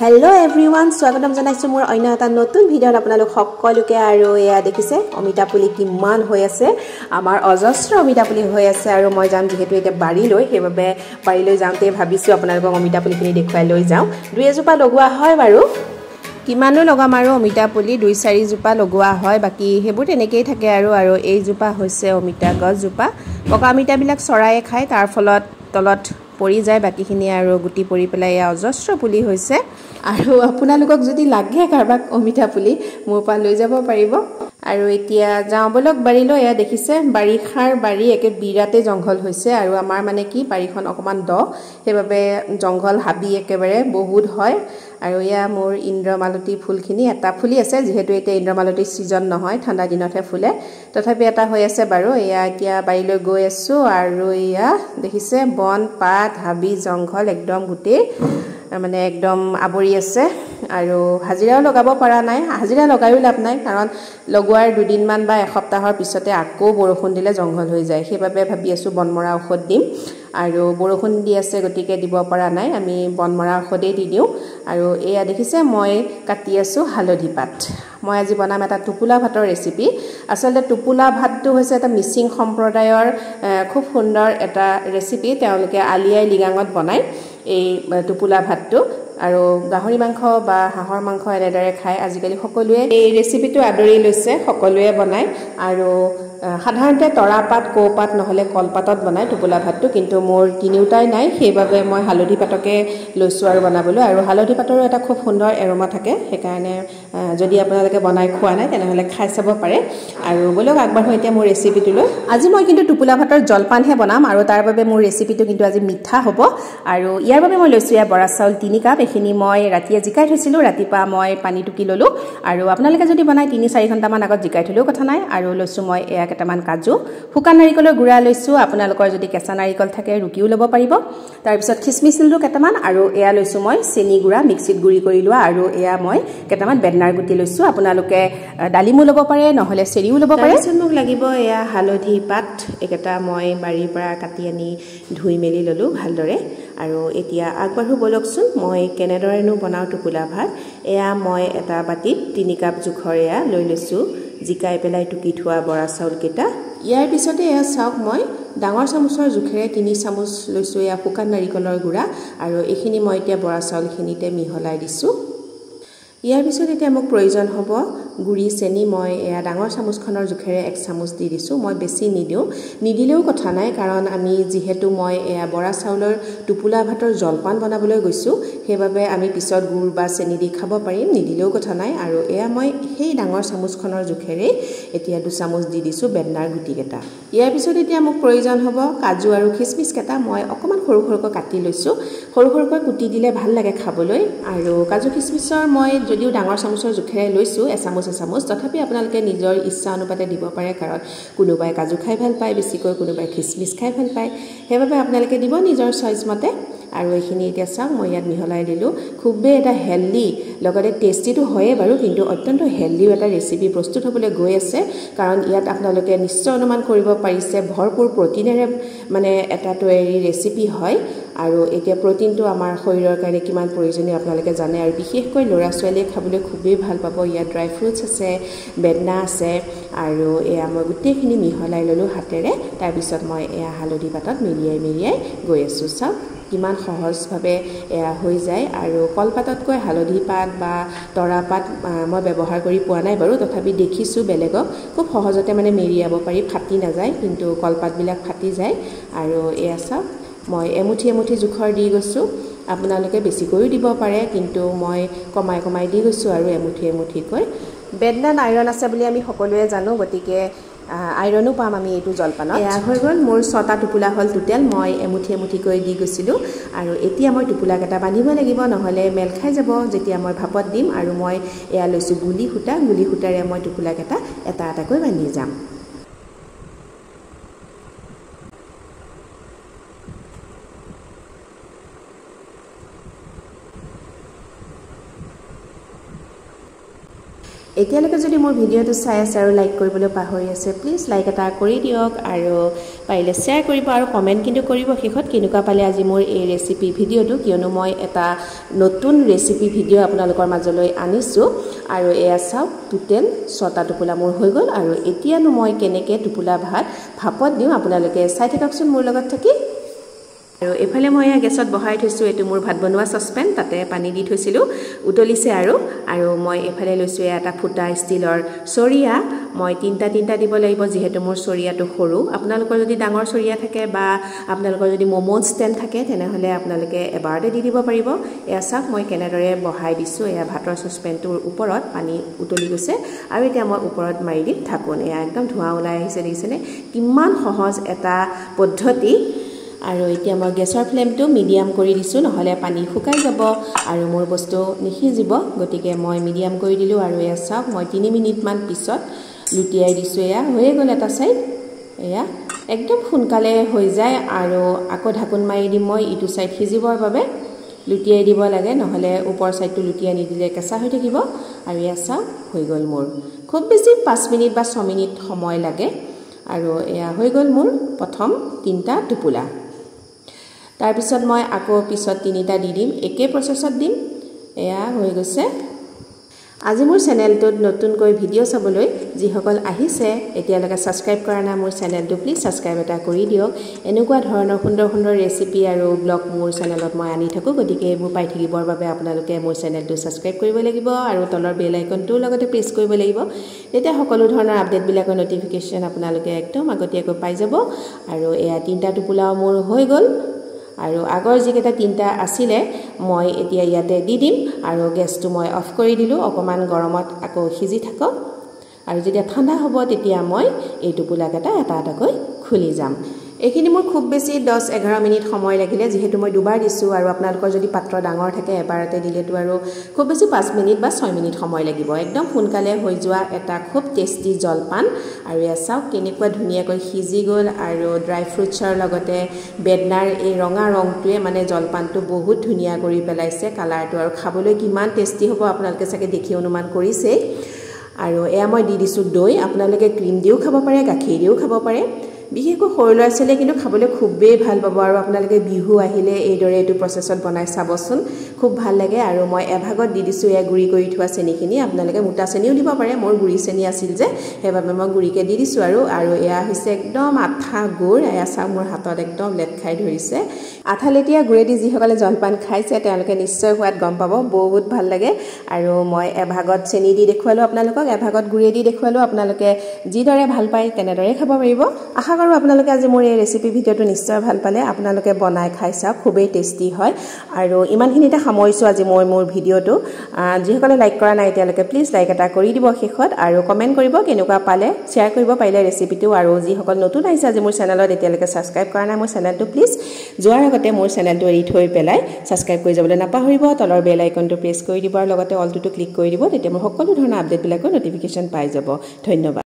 Hello everyone, স্বাগতম জনাইছো মোৰ অন্য এটা নতুন ভিডিঅত আপোনালোক সকলোকে আৰু এয়া দেখিছে অমিতা পুলি কিমান হৈ আছে আমাৰ অজস্ৰ অমিতা পুলি হৈ আছে আৰু মই যাম যেহেতু এটা বাড়ি লৈ হেবাবে বাড়ি লৈ যাওঁতে ভাবিছো আপোনালোকক অমিতা পুলিখিনি দেখুৱাই লৈ যাওঁ দুই এজোপা লগোৱা হয় বাৰু কিমানো লগাম আৰু অমিতা পুলি দুই চাৰি জোপা লগোৱা হয় বাকি হেবোৰ তেনেকেই থাকে আৰু এই জোপা হৈছে অমিতা গছ জোপা পকা অমিতা বিলাক চৰায়ে খায় তাৰ ফলত তলত পৰি যায় বাকিখিনি আৰু গুটি পৰি পেলাই অজস্ৰ পুলি হৈছে আৰু আপোনালোকক যদি লাগে কাৰবাক অমিতা পুলি মোৰ পা লৈ যাব পাৰিব আৰু এতিয়া যাওঁ বলক বাড়ি লৈ দেখিছে বাৰিখাৰ বাড়ি একে বিৰাতে জংঘল হৈছে আৰু আমাৰ মানে কি বাৰিখন অকমান দ হেবাবে জংঘল হাবি একেবাৰে বহুত হয় আৰু ইয়া মোৰ ইন্দ্ৰমালতী ফুলখিনি এটা ফুলি আছে যেহেতু এটা ইন্দ্ৰমালতী সিজন নহয় ঠাণ্ডা দিনতহে ফুলে তথাপি এটা হৈ আছে বাৰু ইয়া এতিয়া বাড়ি লৈ গৈ আছো আৰু ইয়া দেখিছে বন পাত হাবি জংঘল একদম গুটে মানে একদম আবৰি আছে আৰু হাজিৰাও লগাব পৰা নাই হাজিৰা লগাইও লাভ নাই কাৰণ লগোৱাৰ দুদিন মান বা এসপ্তাহৰ পিছতে আকৌ বৰষুণ দিলে জংঘল হৈ যায় হেবাবে ভাবি আছো বনমৰা ঔষধ দিম আৰু বৰষুণ দি আছে গতিকে দিব পৰা নাই আমি বনমৰা ঔষধেই দি দিও আৰু এয়া দেখিছে মই কাটি আছো হালধি পাত মই আজি বনাম এটা টুপুলা ভাতৰ ৰেচিপি আসলে টুপুলা ভাতটো হৈছে এটা মিচিং সম্প্ৰদায়ৰ খুব সুন্দৰ এটা ৰেচিপি তেওঁলোকে আলিয়াই লিগাঙত বনায় এই টুপুলা ভাতটো আৰু গাহৰি মাংস বা হাঁহৰ মাংস এনেদৰে খায় আজিকালি সকলোৱে এই ৰেচিপিটো আদৰি লৈছে সকলোৱে বনায় আৰু সাধাৰণতে তৰাপাত কৌপাত নহলে কলপাতত বনায় টুপুলা ভাতটো কিন্তু মোৰ তিনিউটাই নাই সেইবাবে মই হালধি পাতকে লৈছো আৰু বনাবলৈ আৰু হালধি পাতৰো এটা খুব সুন্দৰ এৰোমা থাকে সেইকাৰণে যদি আপোনালোকে বনাই খোৱা নাই তেনেহলে খাই চাব পাৰে আৰু বলক আগবাঢ়ো এতিয়া মোৰ ৰেচিপিটো আজি মই কিন্তু টুপুলা ভাতৰ জলপানহে বনাম আৰু তাৰ বাবে মোৰ ৰেচিপিটো কিন্তু আজি মিঠা হ'ব আৰু ইয়াৰ বাবে মই লৈছো ইয়া বৰা চাউল 3 কাপ এখিনি মই ৰাতিয়ে জিকাই থৈছিলো ৰাতিপা মই পানী টুকি ললো আৰু আপোনালোকে যদি বনাই 3-4 ঘণ্টা মান আগত জিকাই থলেও কথা নাই আৰু লৈছো মই এয়া কেটামান কাজু শুকান নাৰিকলৰ গুড়া লৈছো আপোনালোকৰ যদি কেঁচা নাৰিকল থাকে ৰুকিও ল'ব পাৰিব তাৰ পিছত খিসমিস ললো কেটামান আৰু এয়া লৈছো মই চেনি গুড়া মিক্সিত গুড়ি কৰি লোৱা আৰু এয়া মই কেটামান বেদনাৰ গুটি লৈছো আপোনালোকে ডালিমু ল'ব পাৰে নহলে চেৰিও ল'ব পাৰে তাৰপিছত মোক লাগিব এয়া হালধি পাত একেটা মই বাৰীৰ পৰা কাটি আনি ধুই মেলি ললো ভালদৰে আৰু এতিয়া আগবাঢ়ো বলকচোন মই কেনেদৰেনো বনাও টুপুলা ভাত এয়া মই এটা বাটিত 3 কাপ জোখৰ এয়া লৈ লৈছো জিকাই পেলাই টুকি থোৱা বৰা চাউল কেটা ইয়াৰ পিছতে এয়া চাওক মই ডাঙৰ চামুচৰ জোখেৰে 3 চামুচ লৈছো এয়া শুকান নাৰিকলৰ গুড়া আৰু এইখিনি মই এতিয়া বৰা চাউলখিনিতে মিহলাই দিছো ইয়াৰ পিছত এতিয়া মোক প্ৰয়োজন হ'ব গুড়ি চেনি মই এয়া ডাঙৰ চামুচখনৰ জোখেৰে 1 চামুচ দি দিছো মই বেছি নিদিলেও কথা নাই কাৰণ আমি যেহেতু মই এয়া বৰা চাউলৰ টুপুলা ভাতৰ জলপান বনাবলৈ গৈছো হেবাবে আমি পিছত গুড় বা চেনি দি খাব পাৰিম নিদিলেও কথা নাই আৰু এয়া মই সেই ডাঙৰ চামুচখনৰ জোখেৰে এতিয়া 2 চামুচ দি দিছো বেদনাৰ গুটি কেটা ইয়াৰ পিছত এতিয়া মোক প্ৰয়োজন হ'ব কাজু আৰু খিসমিস কেটা মই অকমান সৰু কাটি লৈছো সৰু কুটি দিলে ভাল লাগে খাবলৈ আৰু কাজু খিসমিসৰ মই যদিও ডাঙৰ চামুচৰ জোখেৰে লৈছো এচামুচ তথাপি আপোনালোকে নিজৰ ইচ্ছা অনুপাতে দিব পাৰে কাৰণ কোনোবাই কাজু খাই ভাল পায় বেছিকৈ কোনোবাই খিসমিস খাই ভাল পায় হেবাবে আপোনালোকে দিব নিজৰ চইচ মতে আৰু এইখিনি এতিয়া চাওক মই ইয়াত মিহলাই দিলো খুবেই এটা হেলদি লগতে টেষ্টিটো হয়ে বাৰু কিন্তু অত্যন্ত হেলদি এটা ৰেচিপি প্ৰস্তুত হ'বলৈ গৈ আছে কাৰণ ইয়াত আপোনালোকে নিশ্চয় অনুমান কৰিব পাৰিছে ভৰপুৰ প্ৰটিনেৰে মানে এটা তৈয়াৰী ৰেচিপি হয় আৰু এতিয়া প্ৰটিনটো আমাৰ শৰীৰৰ কাৰণে কিমান প্ৰয়োজনীয় আপোনালোকে জানে আৰু বিশেষকৈ ল'ৰা ছোৱালীয়ে খাবলৈ খুবেই ভাল পাব ইয়াত ড্ৰাই ফ্ৰুটছ আছে বেদনা আছে আৰু এয়া মই গোটেইখিনি মিহলাই ললো হাতেৰে তাৰ পিছত মই এয়া হালধি পাতত মেৰিয়াই গৈ আছো চাওক কিমান সহজভাৱে এয়া হৈ যায় আৰু কলপাততকৈ হালধি পাত বা তৰা পাত মই ব্যৱহাৰ কৰি পোৱা নাই বাৰু তথাপি দেখিছো বেলেগক খুব সহজতে মানে মেৰিয়াব পাৰি ফাটি নাযায় কিন্তু কলপাতবিলাক ফাটি যায় আৰু এয়া চাওক মই এমুঠি জোখৰ দি গৈছো আপোনালোকে বেছিকৈও দিব পাৰে কিন্তু মই কমাই দি গৈছো আৰু এমুঠিকৈ বেদনাত আইৰণ আছে বুলি আমি সকলোৱে জানো গতিকে আইৰনো পাম আমি এইটো জলপানত এয়া হৈ গ'ল মোৰ 6টা টুপুলা হল টোটেল মই এমুঠিকৈ দি গৈছিলো আৰু এতিয়া মই টুপুলা কেটা বান্ধিব লাগিব নহলে মেল খাই যাব যেতিয়া মই ভাপত দিম আৰু মই এয়া লৈছো গুলি সূতাৰে মই টুপুলা কেটা এটাকৈ বান্ধি যাম এতিয়ালৈকে যদি মোৰ ভিডিঅ'টো চাই আছে আৰু লাইক কৰিবলৈ পাহৰি আছে প্লিজ লাইক এটা কৰি দিয়ক আৰু পাৰিলে শ্বেয়াৰ কৰিব আৰু কমেণ্ট কিন্তু কৰিব শেষত কেনেকুৱা পালে আজি মোৰ এই ৰেচিপি ভিডিঅ'টো কিয়নো মই এটা নতুন ৰেচিপি ভিডিঅ' আপোনালোকৰ মাজলৈ আনিছোঁ আৰু এয়া চাওক টোটেল 6টা টোপোলা মোৰ হৈ গ'ল আৰু এতিয়ানো মই কেনেকৈ টোপোলা ভাত ভাপত দিওঁ আপোনালোকে চাই থাককচোন মোৰ লগত থাকি আৰু এফালে মই গেছত বহাই থৈছোঁ এটো মোৰ ভাত বনোৱা সসপেন তাতে পানী দি থৈছিলোঁ উতলিছে আৰু মই এফালে লৈছোঁ এটা ফুটা ষ্টিলৰ চৰিয়া মই তিনটা দিব লাগিব যেহেতু মোৰ চৰিয়াটো সৰু আপোনালোকৰ যদি ডাঙৰ চৰিয়া থাকে বা আপোনালোকৰ যদি মমো ষ্টেণ্ড থাকে তেনেহলে আপোনালোকে এবাৰতে দি দিব পাৰিব এয়া চাওক মই কেনেদৰে বহাই দিছোঁ এয়া ভাতৰ সসপেনটোৰ ওপৰত পানী উতলি গৈছে আৰু এতিয়া মই ওপৰত মাৰি দিম ঢাকোন এয়া একদম ধোঁৱা ওলাই আহিছে দেখিছেনে কিমান সহজ এটা পদ্ধতি আৰু এতিয়া মই গেছৰ ফ্লেমটো মিডিয়াম কৰি দিছোঁ নহলে পানী শুকাই যাব আৰু মোৰ বস্তু নিখিজিব গতিকে মই মিডিয়াম কৰি দিলোঁ আৰু এয়া চাওক মই 3 মিনিট মান পিছত লুটিয়াই দিছোঁ এয়া হৈ গ'ল এটা সাইড এয়া একদম সোনকালে হৈ যায় আৰু আকৌ ঢাকোন মাৰি দিম মই ইটো সাইড সিজিবৰ বাবে লুটিয়াই দিব লাগে নহলে ওপৰ সাইডটো লুটিয়াই নিদিলে কেঁচা হৈ থাকিব আৰু এয়া চাওক হৈ গ'ল মোৰ খুব বেছি 5 মিনিট বা 6 মিনিট সময় লাগে আৰু এয়া হৈ গ'ল মোৰ প্ৰথম 3টা টোপোলা তাৰ পিছত মই আকৌ পিছত 3টা দি দিম একে প্ৰসেছত দিম এয়া হৈ গৈছে আজি মোৰ চেনেলটোত নতুনকৈ ভিডিঅ' চাবলৈ যিসকল আহিছে এতিয়ালৈকে সাবস্ক্ৰাইব কৰা নাই মোৰ চেনেলটো প্লিজ সাবস্ক্ৰাইব এটা কৰি দিয়ক এনেকুৱা ধৰণৰ সুন্দৰ ৰেচিপি আৰু ব্লগ মোৰ চেনেলত মই আনি থাকো গতিকে এইবোৰ পাই থাকিবৰ বাবে আপোনালোকে মোৰ চেনেলটো সাবস্ক্ৰাইব কৰিব লাগিব আৰু তলৰ বেল আইকনটো লগতে প্ৰেছ কৰিব লাগিব তেতিয়া সকলো ধৰণৰ আপডেট বিলাকৰ নটিফিকেশন আপোনালোকে একদম আগতীয়াকৈ পাই যাব আৰু এয়া 3টা টোপোলাও মোৰ হৈ গ'ল আৰু আগৰ যিকেইটা 3টা আছিলে মই এতিয়া ইয়াতে দি দিম আৰু গেছটো মই অফ কৰি দিলোঁ অকমান গৰমত আকৌ সিজি থাকক আৰু যেতিয়া ঠাণ্ডা হ'ব তেতিয়া মই এই টোপোলাকেইটা এটা এটাকৈ খুলি যাম এইখিনি মোৰ খুব বেছি 10-11 মিনিট সময় লাগিলে যেহেতু মই দুবাৰ দিছোঁ আৰু আপোনালোকৰ যদি পাত্ৰ ডাঙৰ থাকে এবাৰতে দিলেতো আৰু খুব বেছি 5 মিনিট বা 6 মিনিট সময় লাগিব একদম সোনকালে হৈ যোৱা এটা খুব টেষ্টি জলপান আৰু এয়া চাওক কেনেকুৱা ধুনীয়াকৈ সিজি গ'ল আৰু ড্ৰাই ফ্ৰুটছৰ লগতে বেদনাৰ এই ৰঙা ৰংটোৱে মানে জলপানটো বহুত ধুনীয়া কৰি পেলাইছে কালাৰটো আৰু খাবলৈ কিমান টেষ্টি হ'ব আপোনালোকে চাগে দেখি অনুমান কৰিছে আৰু এয়া মই দি দিছোঁ দৈ আপোনালোকে ক্ৰীম দিও খাব পাৰে গাখীৰ দিও খাব পাৰে বিশেষকৈ সৰু ল'ৰা ছোৱালীয়ে কিন্তু খাবলৈ খুবেই ভাল পাব আৰু আপোনালোকে বিহু আহিলে এইদৰে এইটো প্ৰসেছত বনাই চাবচোন খুব ভাল লাগে আৰু মই এভাগত দি দিছোঁ এয়া গুড়ি কৰি থোৱা চেনিখিনি আপোনালোকে মোটা চেনিও দিব পাৰে মোৰ গুড়ি চেনি আছিল যে সেইবাবে মই গুড়িকে দি দিছোঁ আৰু এয়া হৈছে একদম আঠা গুড় এয়া চাওক মোৰ হাতত একদম লেট খাই ধৰিছে আঠালেটীয়া গুড়েদি যিসকলে জলপান খাইছে তেওঁলোকে নিশ্চয় সোৱাদ গম পাব বহুত ভাল লাগে আৰু মই এভাগত চেনি দি দেখুৱালোঁ আপোনালোকক এভাগত গুড়ি দি দেখুৱালোঁ আপোনালোকে যিদৰে ভাল পায় তেনেদৰে খাব পাৰিব আশা কৰো আপোনালোকে আজি মোৰ এই ৰেচিপি ভিডিঅ'টো নিশ্চয় ভাল পালে আপোনালোকে বনাই খাই চাওক খুবেই টেষ্টি হয় আৰু ইমানখিনিতে সামৰিছোঁ আজি মই মোৰ ভিডিঅ'টো যিসকলে লাইক কৰা নাই এতিয়ালৈকে প্লিজ লাইক এটা কৰি দিব শেষত আৰু কমেণ্ট কৰিব কেনেকুৱা পালে শ্বেয়াৰ কৰিব পাৰিলে ৰেচিপিটো আৰু যিসকল নতুন আহিছে আজি মোৰ চেনেলত এতিয়ালৈকে সাবস্ক্ৰাইব কৰা নাই মোৰ চেনেলটো প্লিজ যোৱাৰ আগতে মোৰ চেনেলটো এৰি থৈ পেলাই সাবস্ক্ৰাইব কৰি যাবলৈ নাপাহৰিব তলৰ বেল আইকনটো প্ৰেছ কৰি দিব আৰু লগতে অলটোটো ক্লিক কৰি দিব তেতিয়া মোৰ সকলো ধৰণৰ আপডেটবিলাকৰ নটিফিকেশ্যন পাই যাব ধন্যবাদ